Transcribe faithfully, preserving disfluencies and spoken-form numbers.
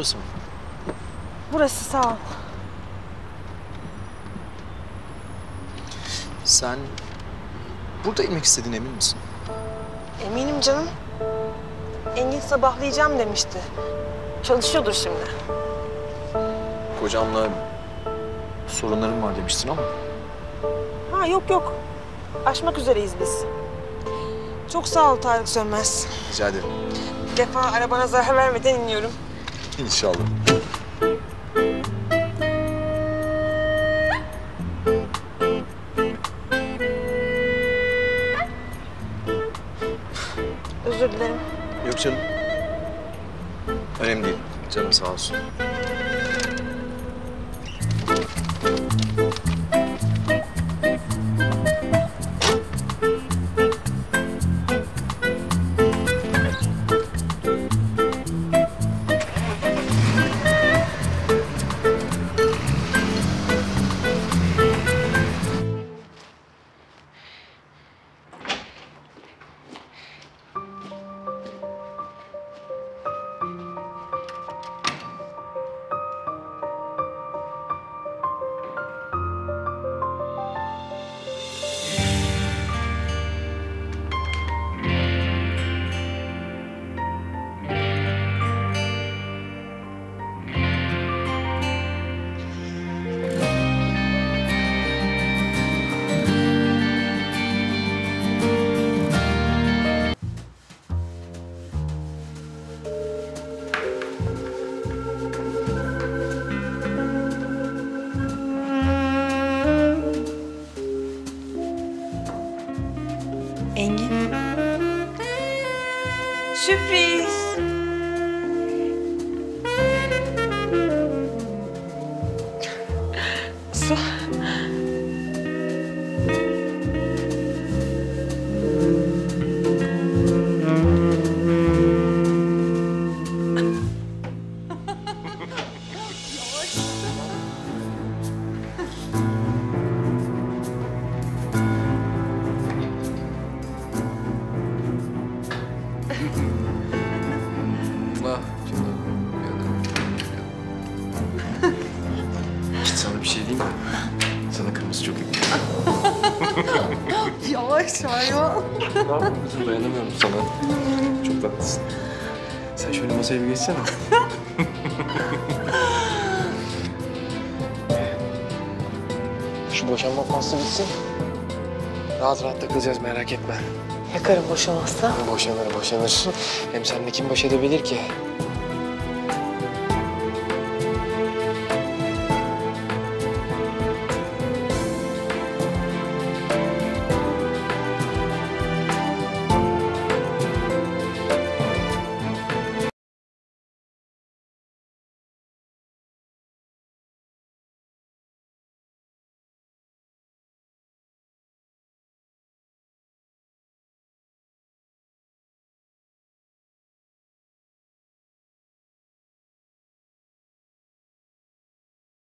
burası mı? Burası, sağ ol. Sen burada inmek istediğine emin misin? Eminim canım. Engin sabahlayacağım demişti. Çalışıyordur şimdi. Kocamla sorunlarım var demiştin ama. Ha yok yok. Aşmak üzereyiz biz. Çok sağ ol Tarık Sönmez. Rica ederim. Bir defa arabana zarar vermeden iniyorum. İnşallah. Özür dilerim. Yok canım. Önemli değil. Canım sağ olsun. Engin. Sürpriz. Su. Ah canım. İşte sana bir şey diyeyim mi? Sana kırmızı çok yakın. Yavaş hayvan. Ne yapayım kızım, dayanamıyorum sana. Çok tatlısın. Sen şöyle masaya bir geçsene. Şu boşanma faslı bitsin. Rahat rahat takılacağız, merak etme. Yakarım boşamazsa. Boşanır boşanır. Hem seninle kim baş edebilir ki?